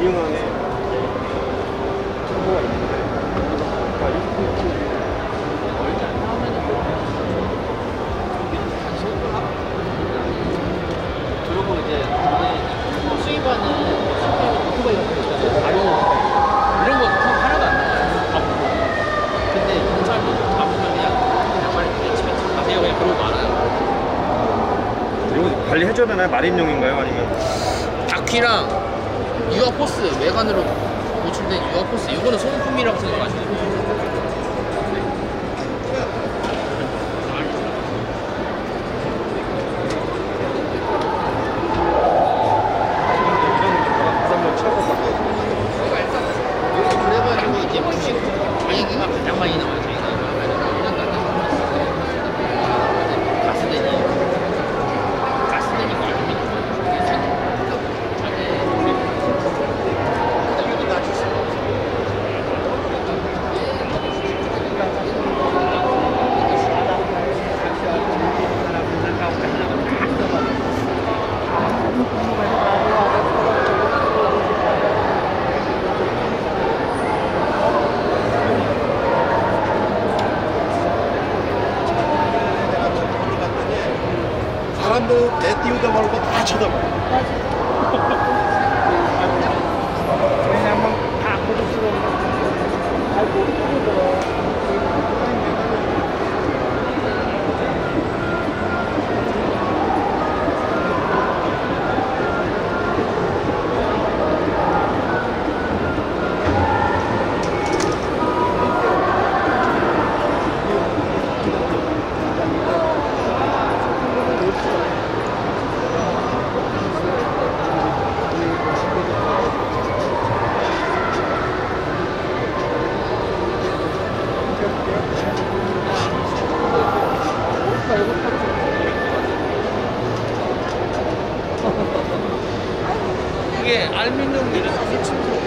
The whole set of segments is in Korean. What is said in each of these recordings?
기능안에 정보가 있는데 멀지 안 나오면은 그리고 이제 수입하는 오토바이 같은 거 있잖아요. 가령 이런 거 하나도 안 나와요. 다 보고. 근데 경찰도 다 보면 그냥 빨리 집에 가세요 그냥 그러고 말아요. 이거 관리해줘야 되나요? 마린용인가요? 아니면 바퀴랑 유아포스 외관으로 노출된 유아포스 이거는 소모품이라고 생각하시면 돼요. 그래가지고 이제 부식 가격이가 가장 많이 나와요. 저희가 가스대니까 사람들 내띄우다 말고 다 쳐다봐요. 왜냐면 다 고급스러운 잘 모르더라고요. 이게 알루미늄이라서 휘침소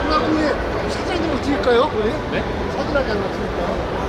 끝나고 후에 사진 한 장 찍을까요? 우리? 네? 사진 한 장 찍을까요?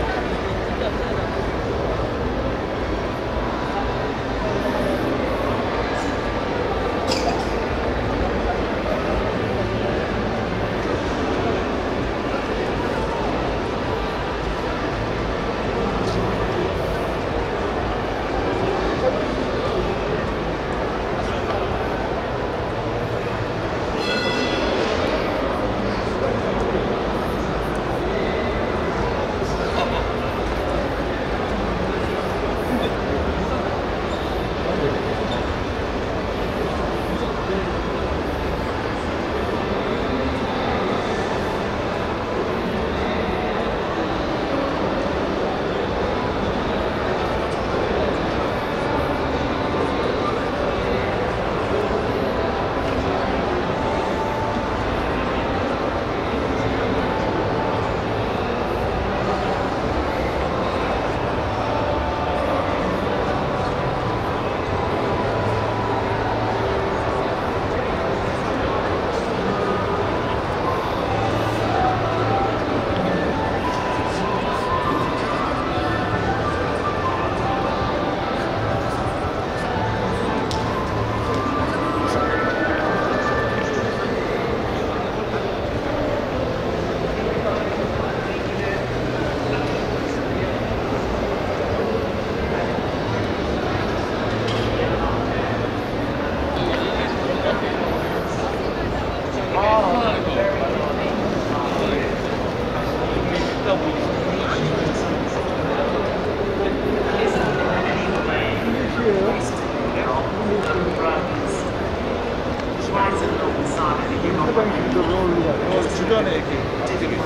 주변에 이렇게 되게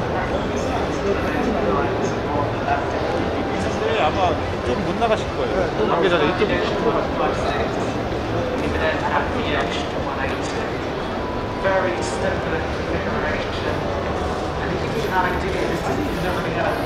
네, 아마 좀 못 나가실 거예요. 관계자들 이쪽으로 very simple configuration, and it gives you an idea as to if you're going to get a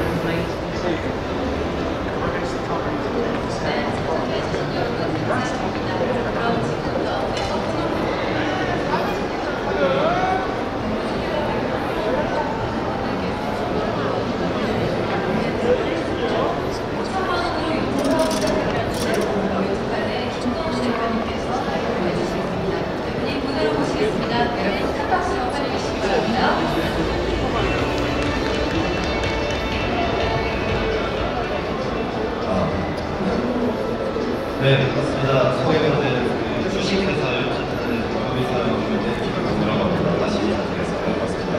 네, 반갑습니다. 소개받은 주식회사 유튜브사였는데 김영이라고 합니다. 다시 인사드리겠습니다. 반갑습니다.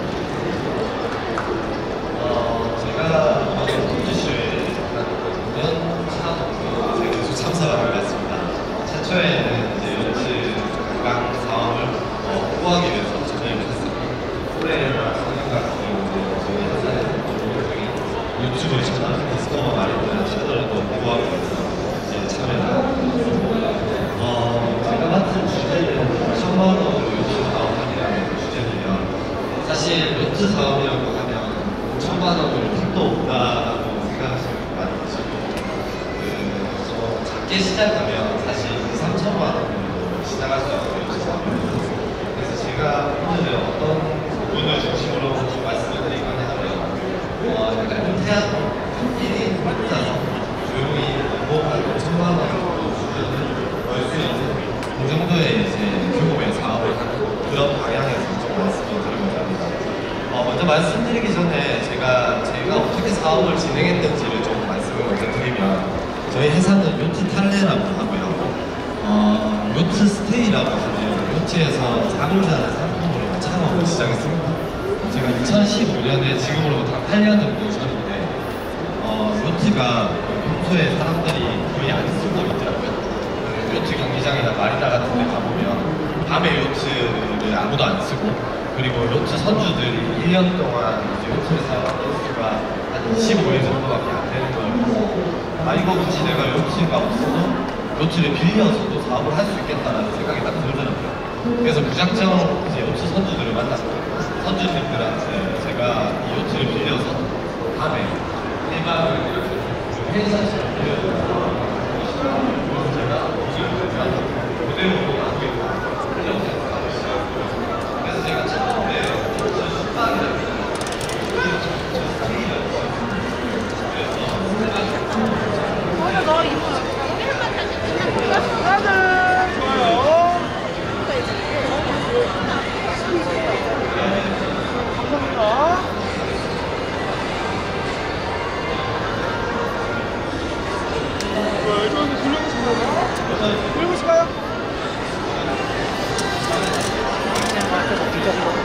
제가 이번 퀴즈쇼에 처음 계속 참석하게 됐습니다. 최초에는 이제 연치 강 사업을 홍보하기 위해서 전화를 했습니다. 올해나 성형각 저희 회사에서 유튜브 채널 디스커버 마리드 채널을 홍보하기 위해서 제가 맡은 주제는 1000만원으로 요트 사업하기라는 주제고요. 사실 요트 사업이라고 하면 5천만원으로 택도 없다고 생각하시는 분 많이 계시고 작게 시작하면 사실 3천만원으로 시작할 수 있는 요트 사업입니다. 그래서 제가 오늘 어떤 부분을 중심으로 좀 말씀을 드리거나 하면 약간 은퇴한 1인 혼자서 조용히 한 5천만원으로 벌 수 있는 그 정도의 이제 규모의 사업을 하는 그런 방향에서 좀 말씀을 드리고자 합니다. 먼저 말씀드리기 전에 제가 어떻게 사업을 진행했는지를 좀 말씀을 먼저 드리면 저희 회사는 요트 탈레라고 하고요. 요트 스테이라고 하는 요트에서 잠을 자는 상품으로 창업을 시작했습니다. 제가 2015년에 지금으로부터 8년 정도 전인데 요트가 평소에 사람들이 거의 안 쓰고 있더라고요. 요트 경기장이나 마리나 같은 데 가보면 밤에 요트를 아무도 안 쓰고 그리고 요트 선주들이 1년 동안 이제 요트를 사용하는 수가 한 25일 정도밖에 안 되는 거예요. 이거 굳이 내가 요트가 없어도 요트를 빌려서도 사업을 할 수 있겠다라는 생각이 딱 들더라고요. 그래서 무작정 이제 요트 선주들을 만났고 선주님들한테 제가 이 요트를 빌려서 밤에 대박을 이렇게 회사처럼 빌려서 제가 무대로 나오게 그래서 제가 진짜